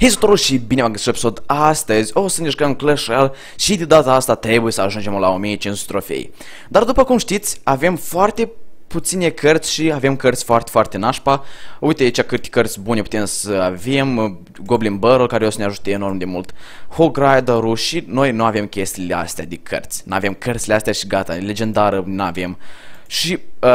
Hei tuturor și bine v-am găsit la episod. Astăzi o să ne jucăm Clash Royale și de data asta trebuie să ajungem la 1500 trofei. Dar după cum știți, avem foarte puține cărți și avem cărți foarte nașpa. Uite aici câte cărți bune putem să avem. Goblin Barrel, care o să ne ajute enorm de mult. Hog Rider-ul și noi nu avem chestiile astea de cărți. Nu avem cărțile astea și gata, legendară nu avem. Și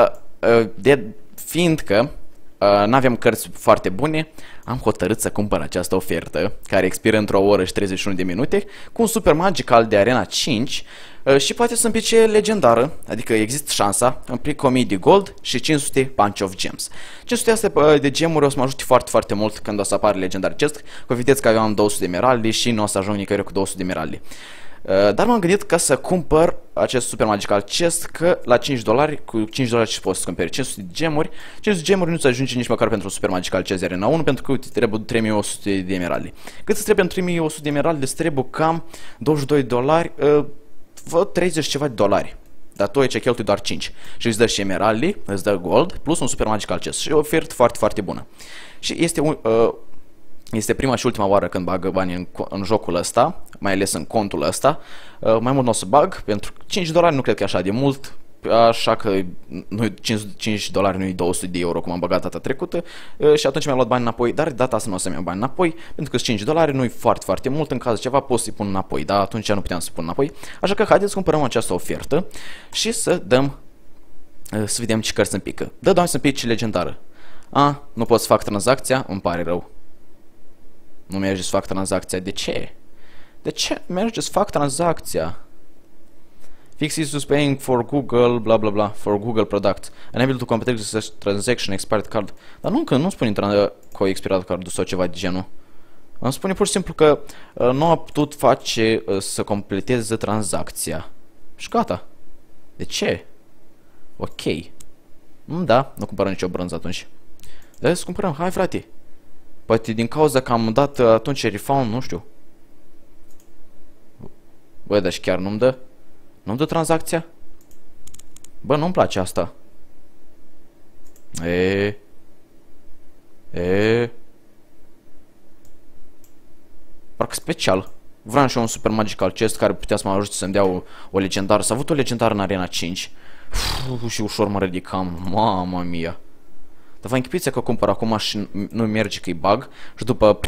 fiindcă n-aveam cărți foarte bune, am hotărât să cumpăr această ofertă, care expiră într-o oră și 31 de minute, cu un super magical de Arena 5 și poate să împice legendară, adică există șansa, împlic 1000 de gold și 500 Punch of Gems. 500 astea de gemuri o să mă ajute foarte mult când o să apară legendar chest, că vedeți că eu am 200 de emeralde și nu o să ajung nicăieri cu 200 de emeralde. Dar m-am gândit ca să cumpăr acest super magical chest, că la 5 dolari, cu 5 dolari ce poți să cumperi 500 de gemuri. 500 de gemuri nu-ți ajunge nici măcar pentru super magical chest de Arena 1, pentru că uite, trebuie 3100 de emeralde. Cât îți trebuie pentru 3100 de emeralde? Îți trebuie cam 22 dolari, 30 ceva de dolari. Dar tu aici cheltui doar 5 și îți dă și emeralde, îți dă gold, plus un super magical chest și o ofertă foarte bună. Și este prima și ultima oară când bag bani în jocul ăsta, mai ales în contul ăsta. Mai mult nu o să bag, pentru 5 dolari nu cred că e așa de mult, așa că 5 dolari nu-i 200 de euro cum am băgat data trecută și atunci mi-am luat bani înapoi, dar data asta nu o să-mi iau bani înapoi, pentru că 5 dolari nu-i foarte mult, în caz ceva pot să-i pun înapoi, dar atunci nu puteam să pun înapoi, așa că haideți să cumpărăm această ofertă și să dăm, să vedem ce cărți îmi pică. Da, doamne, să-mi pice legendară. Nu pot să fac tranzacția, îmi pare rău. Nu merge să fac tranzacția. De ce? De ce merge să fac tranzacția? Fix is paying for Google, bla bla bla, for Google product. Unable to complete this transaction, expired card. Dar nu spune că a expirat cardul sau ceva de genul. Îmi spune pur și simplu că nu a putut face să completeze tranzacția. Și gata. De ce? Ok. Da, nu cumpărăm nicio bronză atunci. Da, să cumpărăm, hai frate. Poate din cauza că am dat atunci refund, nu știu. Bă, dar și chiar nu-mi dă? Nu-mi dă tranzacția? Bă, nu-mi place asta. Parcă special. Vreau și un super magical chest care putea să mă ajute să-mi dea o legendară. S-a avut o legendară în Arena 5. Și ușor mă ridicam. Mamma mia. Dar vă închipuiți că cumpăr acum și nu merge că-i bug și după...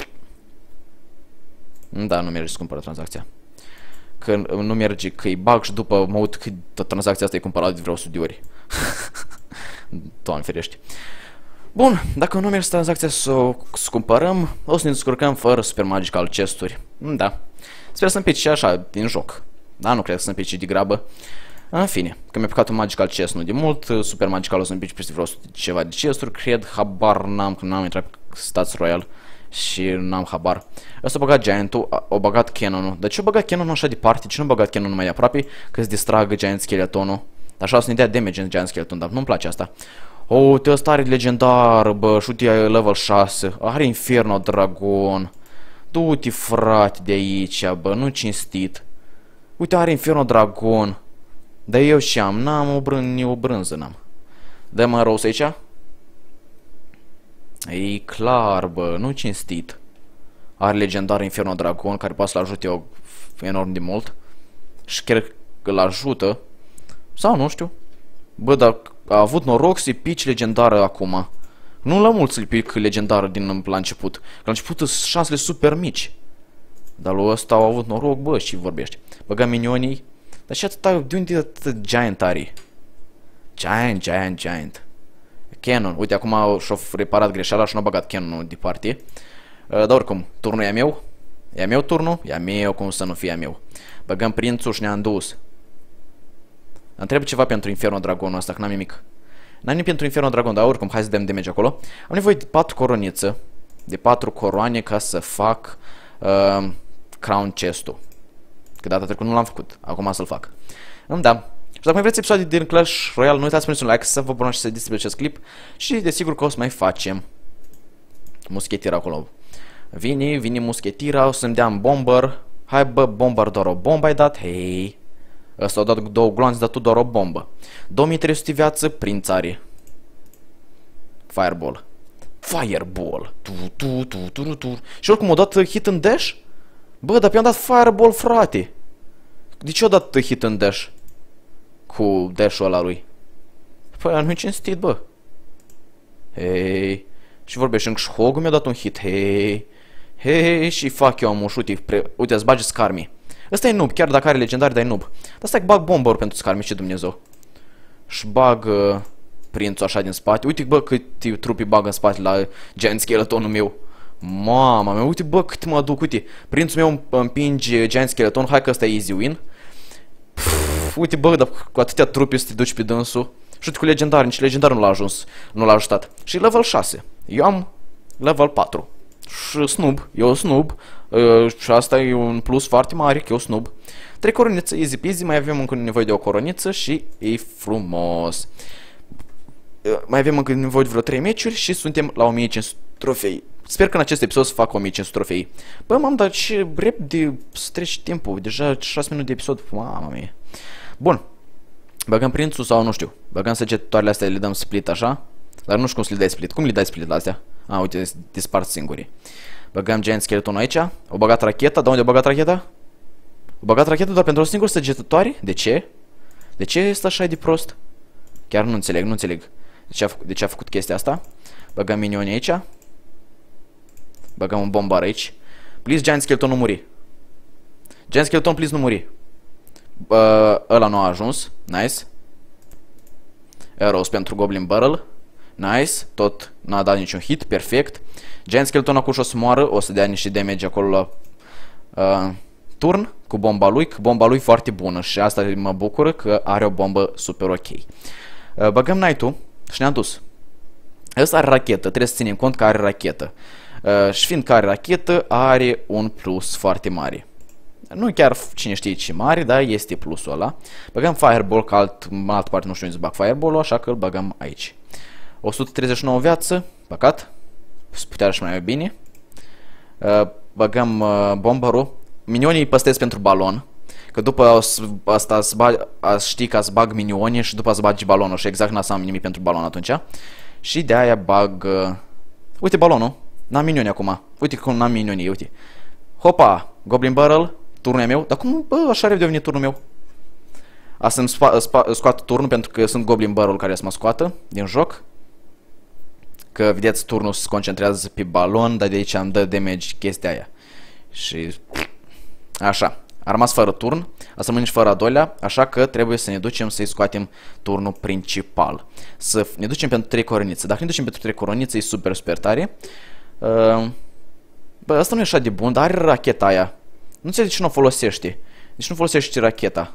Da, nu merge să cumpără tranzacția. Că nu merge că-i bug și după mă uit că tranzacția asta e cumpărat de vreo 100 de ori. Doamne ferește. Bun, dacă nu merge tranzacția să cumpărăm, o să ne descurcăm fără super magical chesturi. Da. Sper să-mi pice și așa din joc. Da, nu cred să-mi pice de grabă. În fine, că mi-a picat un magical chest nu de mult, super magical o să-mi pice peste vreo ceva de chesturi, cred, habar n-am, că n-am intrat pe Stats Royal și n-am habar. Ăsta a băgat Giant-ul, a băgat Cannon-ul. De ce a băgat Cannon-ul așa departe? Ce nu a băgat Cannon-ul mai aproape? Că se distragă Giant Skeleton-ul. Așa o să ne dea damage în Giant Skeleton, dar nu-mi place asta. Uite, ăsta are legendar, bă, și uite, level 6. Are Inferno Dragon. Du-te, frate, de aici, bă, nu cinstit. Uite, are Inferno Dragon. Dar eu și am, n-am o brânză, n-am. Dă-mă rost aici. E clar, bă, nu cinstit. Are legendar Inferno Dragon, care poate să-l ajute eu enorm de mult. Și cred că l ajută. Sau nu știu. Bă, dar a avut noroc să-i pici legendară acum. Nu la mult să-i pic legendară din la început. Că la început sunt șansele super mici. Dar lui ăsta au avut noroc, bă, și vorbești. Băga minionii. Dar și atâta, de unde atât Giant are? Giant. Cannon. Uite, acum și-a reparat greșeala și n-a băgat Cannon-ul departe. Dar oricum, turnul e a meu. E a meu turnul? E a meu, cum să nu fie a meu. Băgăm prințul și ne-am dus. Întreb ceva pentru Inferno Dragonul ăsta, că n-am nimic. N-am nimic pentru Inferno Dragon, dar oricum, hai să dăm damage acolo. Am nevoie de 4 coroniță. De 4 coroane ca să fac Crown Chest-ul. Că data trecută nu l-am făcut, acum să-l fac. Da. Și dacă mai vreți episoade din Clash Royale, nu uitați să puneți un like, să vă abonați și să distribuiți acest clip. Și desigur că o să mai facem muschetira acolo. Vine muschetira, o să-mi dea un bomber. Hai bă, bomber, doar o bombă ai dat, hei. Ăsta a dat 2 gloanțe, dar tu doar o bombă. 2300 viață, prinț are. Fireball. Fireball. Tu. Și oricum a dat hit în dash? Bă, dar i-am dat Fireball, frate. De ce a dat hit în dash? Cu dash-ul ăla lui. Păi, nu-i cinstit, bă. Hei. Și vorbește și Hogul mi-a dat un hit. Hei, și fac eu am ușut. Uite, îți bagi Skarmy. Ăsta e noob, chiar dacă are legendari, dar e noob. Dar stai că bag bomber pentru Skarmy, ce Dumnezeu. Și bag prințul așa din spate. Uite, bă, câte trupi bag în spate la Giant Skeletonul meu. Mama mea, uite, bă, cât mă aduc, uite. Prințul meu împinge Giant Skeleton. Hai că ăsta e easy win. Uite, bă, dar cu atâtea trupi să te duci pe dânsul. Și uite, cu legendar, nici legendar nu l-a ajuns. Nu l-a ajutat. Și level 6. Eu am level 4. Și snub, eu snub. Și asta e un plus foarte mare, că eu snub. 3 coronițe, easy peasy, mai avem încă nevoie de o coroniță și e frumos. Mai avem încă nevoie de vreo 3 meciuri și suntem la 1500 trofei. Sper că în acest episod să fac 1500 trofei. Bă, m-am dat și repede să treci timpul. Deja 6 minute de episod. Mama mea. Bun. Băgăm prințul sau nu știu. Băgăm săgetătoarele astea, le dăm split așa. Dar nu știu cum să le dai split. Cum le dai split la astea? A, uite, dispart singuri. Băgăm Giant Skeletonul aici. O băgat racheta. Dar unde o băgat racheta? O băgat racheta doar pentru o singură săgetătoare? De ce? De ce este așa de prost? Chiar nu înțeleg, nu înțeleg. De ce a făcut chestia asta? Băgăm minioni aici. Băgăm un bombar aici. Please, Giant Skeleton nu muri. Giant Skeleton, please nu muri. Ăla nu a ajuns. Nice. Arrows pentru Goblin Barrel. Nice. Tot n-a dat niciun hit. Perfect. Giant Skeleton acum o să moară. O să dea niște damage acolo la turn cu bomba lui. Că bomba lui foarte bună. Și asta mă bucură că are o bombă super ok. Băgăm Knight-ul și ne-am dus. Ăsta are rachetă. Trebuie să ținem cont că are rachetă. Și fiindcă are rachetă, are un plus foarte mare. Nu chiar cine știe ce mare, dar este plusul ăla. Băgăm Fireball, că în altă parte nu știu unde să bag Fireball-ul, așa că îl băgăm aici. 139 viață, păcat. Se putea și mai bine. Băgăm bomberul. Minionii îi păstez pentru balon. Că după asta știi că să bag minionii și după să bagi balonul. Și exact n-a să am nimic pentru balon atunci. Și de aia bag... Uite balonul. N-am minioni acum. Uite cum n-am minioni, uite. Hopa! Goblin Barrel. Turnul e meu. Dar cum, bă, așa repede a venit turnul meu? A să-mi scoată turnul pentru că sunt Goblin Barrel care să mă scoată din joc. Că, vedeți, turnul se concentrează pe balon, dar de aici am dă damage chestia aia. Și... Așa. A rămas fără turn. A să rămâne și fără a doilea. Așa că trebuie să ne ducem să-i scoatem turnul principal. Să ne ducem pentru 3 coronițe. Dacă ne ducem pentru 3 coronițe, e super, super tare. Bă, asta nu e așa de bun, dar are racheta aia. Nu înțeleg de ce nu o folosește. Deci nu folosește racheta.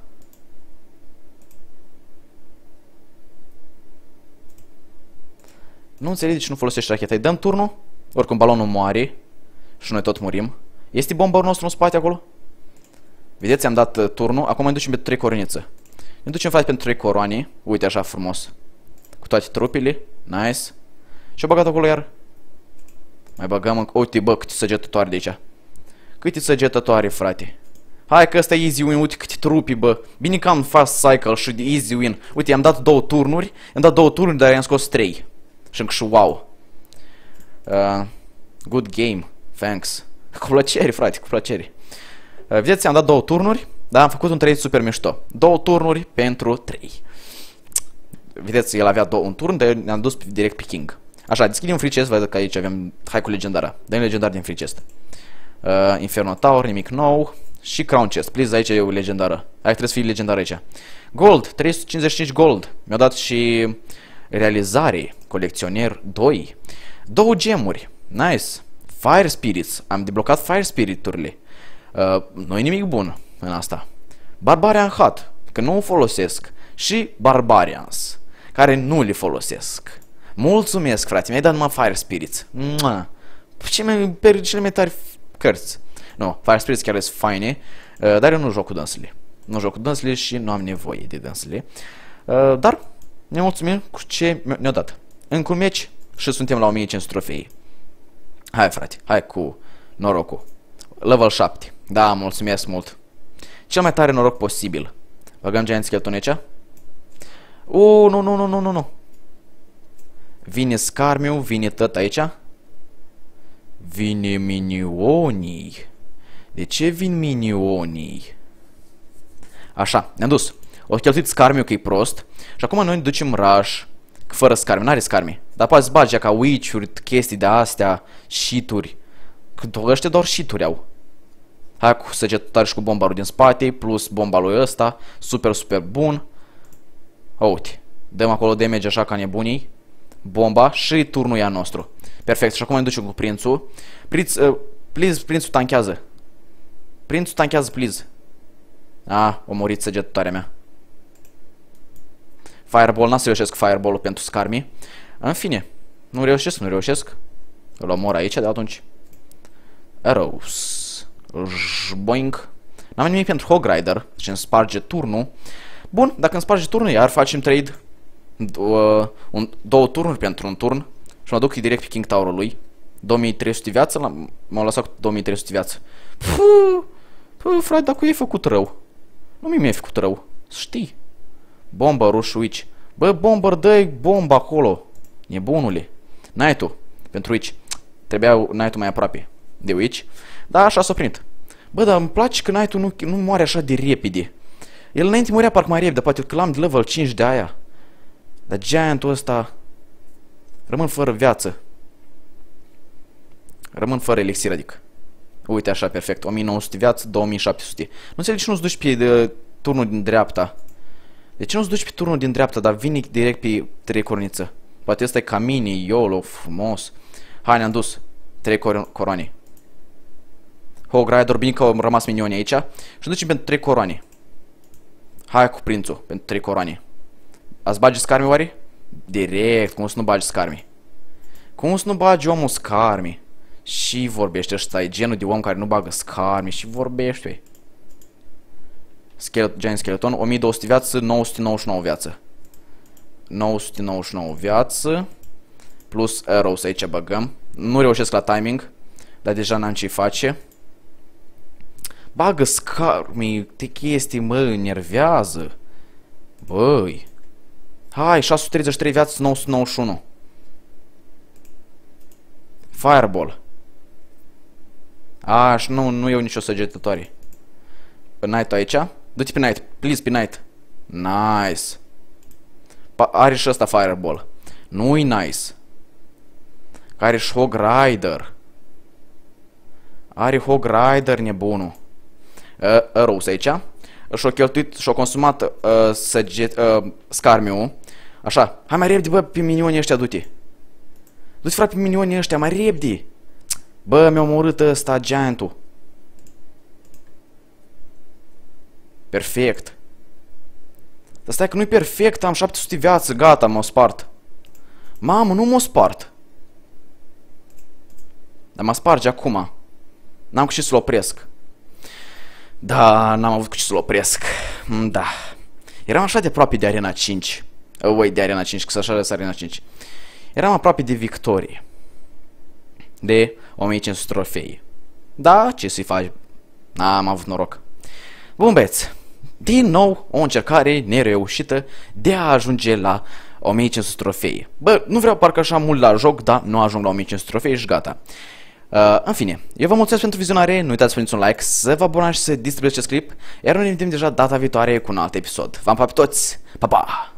Nu înțeleg de ce nu folosește racheta. Îi dăm turnul. Oricum balonul moare. Și noi tot murim. Este bombarul nostru în spate acolo? Vedeți, am dat turnul. Acum ne ducem pentru 3 coronițe. Ne ducem față pentru 3 coroane. Uite așa frumos. Cu toate trupile. Nice. Și-o băgat acolo iar. Mai băgăm încă... Uite, bă, câte săgetătoare de aici. Câte săgetătoare, frate. Hai că ăsta e easy win. Uite câte trupi, bă. Bine că am fast cycle și de easy win. Uite, i-am dat 2 turnuri. I-am dat 2 turnuri, dar i-am scos 3. Și încă și wow. Good game. Thanks. Cu plăcere, frate, cu plăcere. Vedeți, am dat 2 turnuri. Dar am făcut un trade super mișto. 2 turnuri pentru 3. Vedeți, el avea un turn, dar ne-am dus direct pe King. Așa, deschidem free chest, văd că aici avem... Hai cu legendara. Dăm legendar din free chest. Inferno Tower, nimic nou. Și Crown Chest. Please, aici e o legendară. Hai, trebuie să fie legendară aici. Gold, 355 gold. Mi-au dat și realizare. Colecționer 2. 2 gemuri. Nice. Fire Spirits. Am deblocat Fire Spirit-urile. Nu e nimic bun în asta. Barbarian Hat, că nu o folosesc. Și Barbarians, care nu le folosesc. Mulțumesc, frate, mi-ai dat numai Fire Spirits. Cele mai tari cărți. Nu, Fire Spirits chiar sunt faine, dar eu nu joc cu dânsele. Nu joc cu dânsele și nu am nevoie de dânsele. Dar ne mulțumim cu ce ne-au dat. Încă un meci și suntem la 1500 trofei. Hai, frate, hai cu norocul. Level 7. Da, mulțumesc mult. Cel mai tare noroc posibil. Băgăm Giant Skeleton aici. Nu. Vine Scarmiu, vine tot aici. Vine minionii. De ce vin minionii? Așa, ne-am dus. O cheltuit Scarmiu că e prost. Și acum noi ne ducem rush. Fără Scarmi, n-are Scarmi. Dar poate bagi ca witch-uri, chestii de astea, shit-uri. Ăștia doar shit-uri au. Hai cu săgetătare și cu bombarul din spate, plus bomba lui ăsta. Super, super bun. Uite, dăm acolo damage așa ca nebunii. Bomba și turnul e al nostru. Perfect, și acum ne ducem cu prințul. Please, prințul tanchează. Prințul tanchează, please. O murit săgetătoarea mea. Fireball, n-a să reușesc fireball-ul pentru Scarmi. În fine, nu reușesc. Îl omor aici, de atunci. Arrows. Boing. N-am nimic pentru Hog Rider, deci îmi sparge turnul. Bun, dacă îmi sparge turnul, iar facem trade. Două turnuri pentru un turn. Și mă duc direct pe King Tower-ului. 2300 viață, m-au lăsat cu 2300 viață. Frate, dar cu ei făcut rău. Nu mi-ai făcut rău, știi. Bomba, rush, witch. Bă, bomber, dă-i bomba acolo. Nebunule. Knight-ul, pentru witch. Trebuia Knight-ul mai aproape de witch. Da, așa s-a primit. Bă, dar îmi place că Knight-ul nu moare așa de repede. El înainte murea parcă mai repede, poate că l-am de level 5 de aia. Dar Giant-ul ăsta rămân fără viață. Rămân fără elixir, adică. Uite așa, perfect. 1900 viață, 2700. Nu înțeleg de ce nu-ți duci pe turnul din dreapta. De ce nu-ți duci pe turnul din dreapta, dar vine direct pe 3 corniță? Poate ăsta e Camini, YOLO, frumos. Hai, ne-am dus. 3 coroane. Hog Rider, bine că au rămas minioni aici. Și ducem pentru 3 coroane. Hai cu prințul, pentru 3 coroane. Ați bagi Scarmi oare? Direct, cum să nu bagi Scarmi? Cum să nu bagi omul Scarmi? Și vorbește ăsta, e genul de om care nu bagă Scarmi și vorbește. Giant Skeleton, 1200 viață, 999 viață. 999 viață. Plus arrows aici băgăm. Nu reușesc la timing, dar deja n-am ce face. Bagă Scarmi, te chestii, mă, enervează. Băi. Hai, 633 viață, 991. Fireball. Și nu iau nicio săgetătoare. Pe Knight aici. Du-te pe Knight, please, pe Knight. Nice. Are și ăsta Fireball. Nu-i nice. Are și Hog Rider. Are Hog Rider, nebunul. Arrows aici. Și-o cheltuit, și-o consumat Scarmiu. Așa, hai mai repede, bă, pe minionii ăștia, du-te. Du-te, frate, pe minionii ăștia, mai repede. Bă, mi-a omorât ăsta, Giant-ul. Perfect. Dar stai că nu-i perfect, am 700 viață, gata, m-au spart. Mamă, nu m-au spart. Dar mă sparge acum. N-am cu ce să-l opresc. Da, n-am avut cu ce să-l opresc. Da. Eram așa de aproape de Arena 5. De Arena 5, că așa de Arena 5. Eram aproape de victorie. De 1500 trofei. Da, ce să-i faci? N-am avut noroc. Bun, băieți. Din nou, o încercare nereușită de a ajunge la 1500 trofei. Bă, nu vreau parcă așa mult la joc, dar nu ajung la 1500 trofei și gata. În fine, eu vă mulțumesc pentru vizionare, nu uitați să puneți un like, să vă abonați și să distribuiți acest clip, iar noi ne vedem deja data viitoare cu un alt episod. V-am pa pe toți, pa, pa!